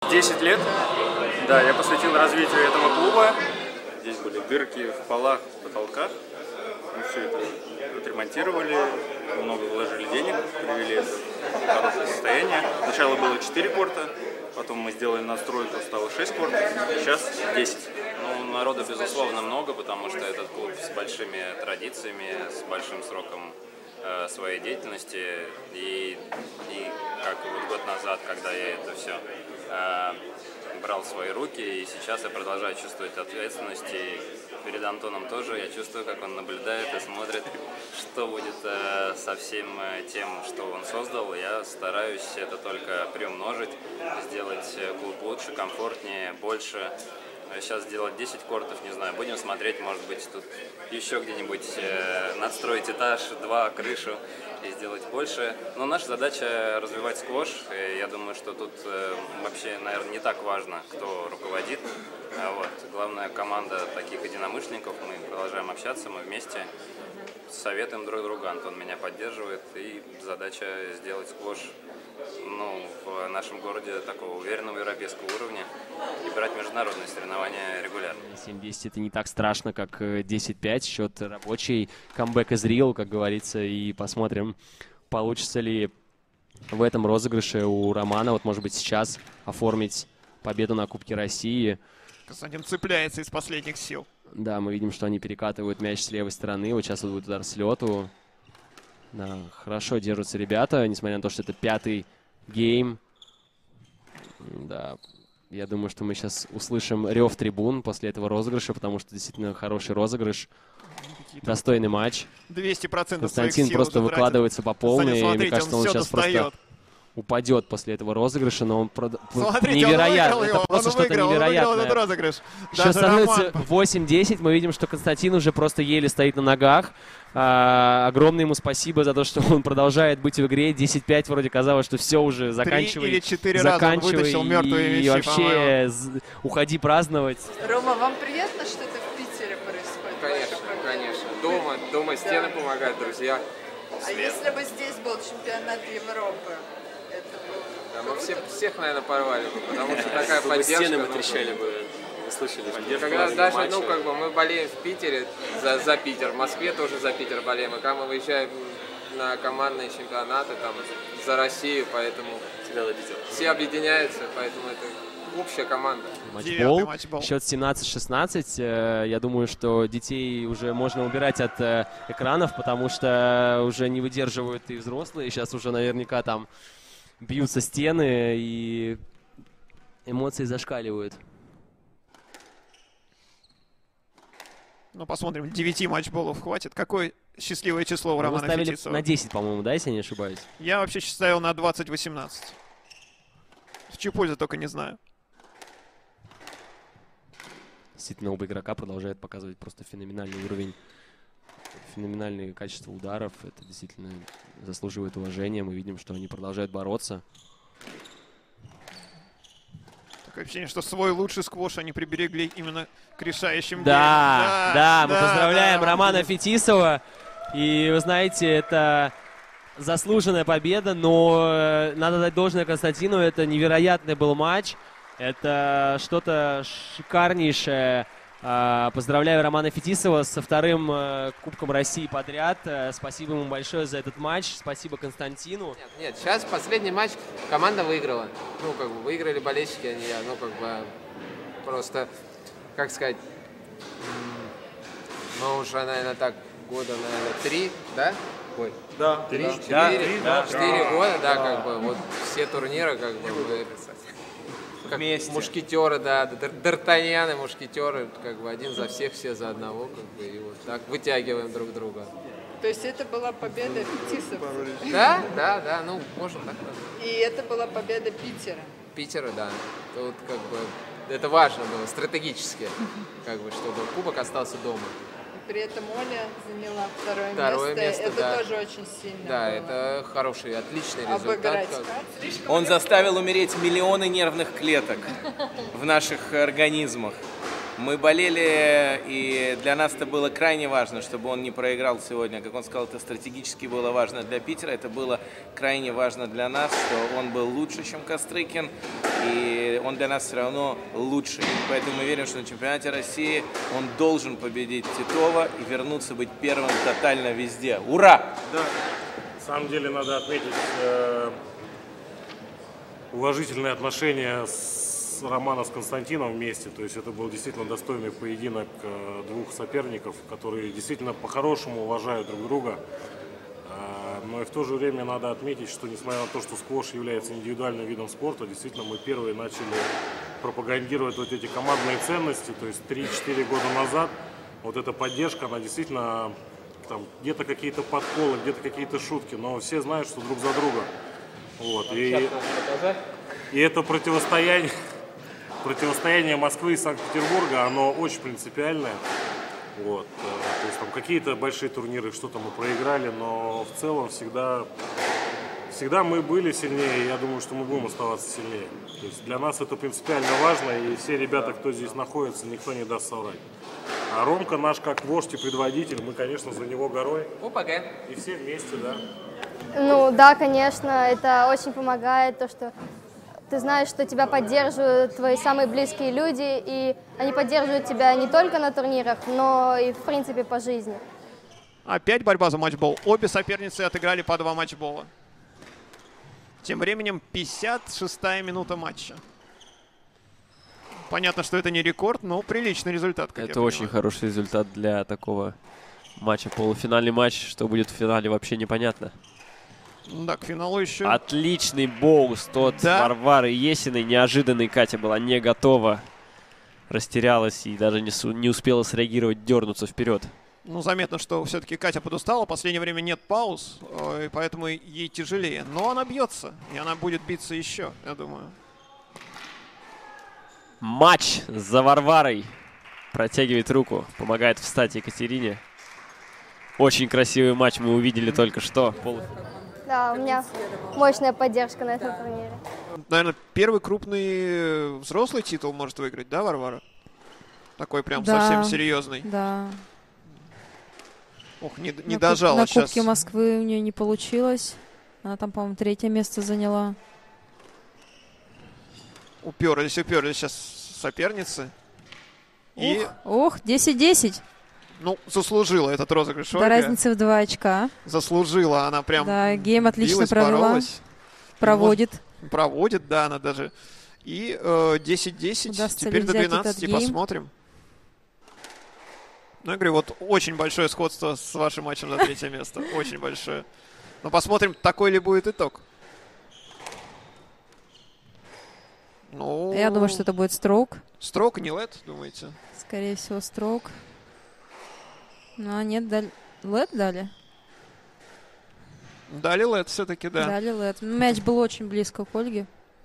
10 лет. Да, я посвятил развитию этого клуба. Здесь были дырки в полах, в потолках. Мы все это отремонтировали, много вложили денег, привели это в хорошее состояние. Сначала было 4 корта, потом мы сделали настройку, стало 6 кортов, сейчас 10. Ну, народу, безусловно, много, потому что этот клуб с большими традициями, с большим сроком своей деятельности. И как вот год назад, когда я это все брал в свои руки, и сейчас я продолжаю чувствовать ответственность. И перед Антоном тоже я чувствую, как он наблюдает и смотрит, что будет со всем тем, что он создал. Я стараюсь это только приумножить, сделать клуб лучше, комфортнее, больше. Сейчас сделать 10 кортов, не знаю, будем смотреть, может быть, тут еще где-нибудь надстроить этаж, 2, крышу и сделать больше. Но наша задача развивать сквош. Я думаю, что тут вообще, наверное, не так важно, кто руководит. Вот. Главное, команда таких единомышленников, мы продолжаем общаться, мы вместе советуем друг друга. Антон меня поддерживает, и задача сделать сквош в нашем городе такого уверенного европейского уровня и брать международные соревнования регулярно. 7-10 это не так страшно, как 10-5. Счет рабочий. Камбэк из Рио, как говорится. И посмотрим, получится ли в этом розыгрыше у Романа, вот может быть сейчас, оформить победу на Кубке России. Константин цепляется из последних сил. Да, мы видим, что они перекатывают мяч с левой стороны. Вот сейчас будет удар с лету. Да, хорошо держатся ребята, несмотря на то, что это 5-й гейм. Да, я думаю, что мы сейчас услышим рев трибун после этого розыгрыша, потому что действительно хороший розыгрыш. Достойный матч. 200% Константин просто выкладывается по полной. Смотрите, мне кажется, он сейчас достает. просто упадет после этого розыгрыша, но он Смотрите, невероятно. Он это просто что-то невероятное. Этот розыгрыш. Сейчас становится 8-10. Мы видим, что Константин уже просто еле стоит на ногах. Огромное ему спасибо за то, что он продолжает быть в игре. 10-5 вроде казалось, что все уже заканчивай. 3 или 4 раза он вытащил мертвые мячи, и вообще уходи праздновать. Рома, вам приятно, что это в Питере происходит? Конечно, конечно. Дома стены помогают, друзья. А если бы здесь был чемпионат Европы? Да, мы всех, наверное, порвали бы, потому что такая поддержка. Стены бы трещали бы, вы слышали. Когда даже, мы болеем в Питере за Питер, в Москве тоже за Питер болеем, и когда мы выезжаем на командные чемпионаты, там, за Россию, поэтому все объединяются, поэтому это общая команда. Матчбол. Счет 17-16. Я думаю, что детей уже можно убирать от экранов, потому что уже не выдерживают и взрослые. Сейчас уже наверняка там бьются стены и эмоции зашкаливают. Ну, посмотрим, 9 матчболов хватит. Какое счастливое число у Романа Фетисова. На 10, по-моему, да, если я не ошибаюсь? Я вообще ставил на 20-18. В чью пользу только не знаю. Действительно, оба игрока продолжают показывать просто феноменальный уровень, феноменальное качество ударов. Это действительно заслуживает уважения. Мы видим, что они продолжают бороться. Такое ощущение, что свой лучший сквош они приберегли именно к решающим геймам. Да, мы поздравляем Романа Фетисова. И вы знаете, это заслуженная победа, но надо дать должное Константину. Это невероятный был матч. Это что-то шикарнейшее. Поздравляю Романа Фетисова со вторым Кубком России подряд. Спасибо ему большое за этот матч. Спасибо Константину. Нет, сейчас последний матч команда выиграла. Выиграли болельщики, а не я. Просто, как сказать, мы уже, наверное, так года, 3, да? Ой. Да. 4 года, да, вот все турниры, как вместе. Мушкетеры, да, Д'Артаньяны, мушкетеры, один за всех, все за одного, и вот так вытягиваем друг друга. То есть это была победа Фетисова? Да, можно так назвать. И это была победа Питера? Питера, да. Тут это важно было, стратегически, чтобы кубок остался дома. При этом Оля заняла второе место. Это да. Тоже очень сильно. Да, было. это хороший, отличный результат. Он заставил умереть миллионы нервных клеток в наших организмах. Мы болели, и для нас это было крайне важно, чтобы он не проиграл сегодня. Как он сказал, это стратегически было важно для Питера, это было крайне важно для нас, что он был лучше, чем Кострыкин, и он для нас все равно лучший. Поэтому мы верим, что на чемпионате России он должен победить Титова и вернуться быть первым тотально везде. Ура! Да, на самом деле надо отметить уважительные отношения Романа с Константином вместе. То есть это был действительно достойный поединок двух соперников, которые действительно по-хорошему уважают друг друга. Но и в то же время надо отметить, что несмотря на то, что сквош является индивидуальным видом спорта, действительно мы первые начали пропагандировать вот эти командные ценности. То есть 3-4 года назад вот эта поддержка, она действительно там где-то какие-то подколы, где-то какие-то шутки, но все знают, что друг за друга. Вот. И это противостояние Москвы и Санкт-Петербурга, оно очень принципиальное. Вот. То есть там какие-то большие турниры, что-то мы проиграли, но в целом всегда мы были сильнее, и я думаю, что мы будем оставаться сильнее. То есть для нас это принципиально важно, и все ребята, кто здесь находится, никто не даст соврать. А Ромка наш как вождь и предводитель, мы, конечно, за него горой. И все вместе, да. Ну да, конечно, это очень помогает, то, что ты знаешь, что тебя поддерживают твои самые близкие люди, и они поддерживают тебя не только на турнирах, но и, в принципе, по жизни. Опять борьба за матчбол. Обе соперницы отыграли по 2 матчбола. Тем временем 56-я минута матча. Понятно, что это не рекорд, но приличный результат. Это очень хороший результат для такого матча. Полуфинальный матч, что будет в финале, вообще непонятно. Да, к финалу еще. Отличный боус тот Варвары Есиной. Неожиданный. Катя была не готова. Растерялась и даже не успела среагировать, дернуться вперед. Ну, заметно, что все-таки Катя подустала. В последнее время нет пауз, и поэтому ей тяжелее. Но она бьется, и она будет биться еще, я думаю. Матч за Варварой. Протягивает руку, помогает встать Екатерине. Очень красивый матч мы увидели только что. Да, у меня мощная поддержка на этом турнире. Наверное, первый крупный взрослый титул может выиграть, да, Варвара? Такой прям совсем серьезный. Да. Ох, не дожала сейчас. На Кубке Москвы у нее не получилось. Она там, по-моему, 3-е место заняла. Уперлись сейчас соперницы. Ох, 10-10. Ну, заслужила этот розыгрыш. До разницы в 2 очка. Заслужила, она прям. Да, гейм отлично провела. Проводит. Проводит, да, она даже. И 10-10. Теперь до 12 посмотрим. Ну, я говорю, вот очень большое сходство с вашим матчем за 3-е место. Очень большое. Но посмотрим, такой ли будет итог. Ну, я думаю, что это будет строк. Строк, не лед, думаете? Скорее всего, строк. Ну, нет, лед дали. Дали лед все-таки, да. Дали лед. Мяч был очень близко к Ольге.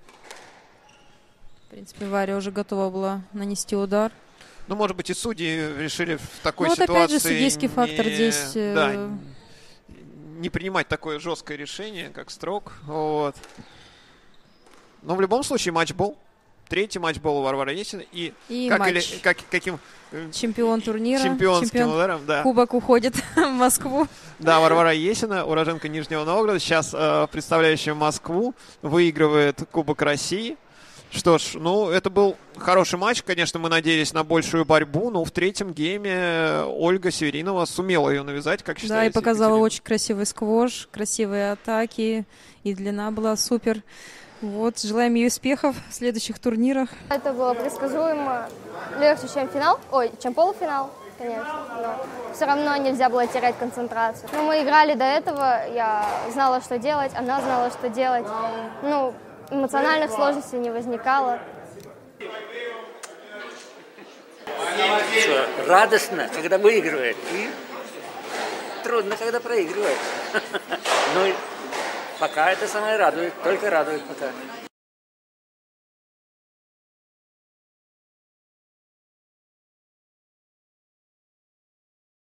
В принципе, Варя уже готова была нанести удар. Ну, может быть, и судьи решили в такой ситуации... Вот опять же судейский фактор здесь... Да, не принимать такое жесткое решение, как строк. Вот. Но в любом случае матчбол. 3-й матчбол у Варвары Есиной. И каким... Чемпион турнира. Чемпионским ударом, да. Кубок уходит в Москву. Да, Варвара Есина, уроженка Нижнего Новгорода, сейчас представляющая Москву, выигрывает Кубок России. Что ж, ну, это был хороший матч. Конечно, мы надеялись на большую борьбу, но в 3-м гейме Ольга Северинова сумела ее навязать, как считаете? Да, и показала очень красивый сквош, красивые атаки, и длина была супер. Вот, желаем ей успехов в следующих турнирах. Это было предсказуемо, легче, чем финал, чем полуфинал, конечно, но все равно нельзя было терять концентрацию. Но мы играли до этого, я знала, что делать, она знала, что делать. Ну, эмоциональных сложностей не возникало. Что, радостно, когда выигрывает, и трудно, когда проигрывает. Ну, пока это самое радует, только радует пока.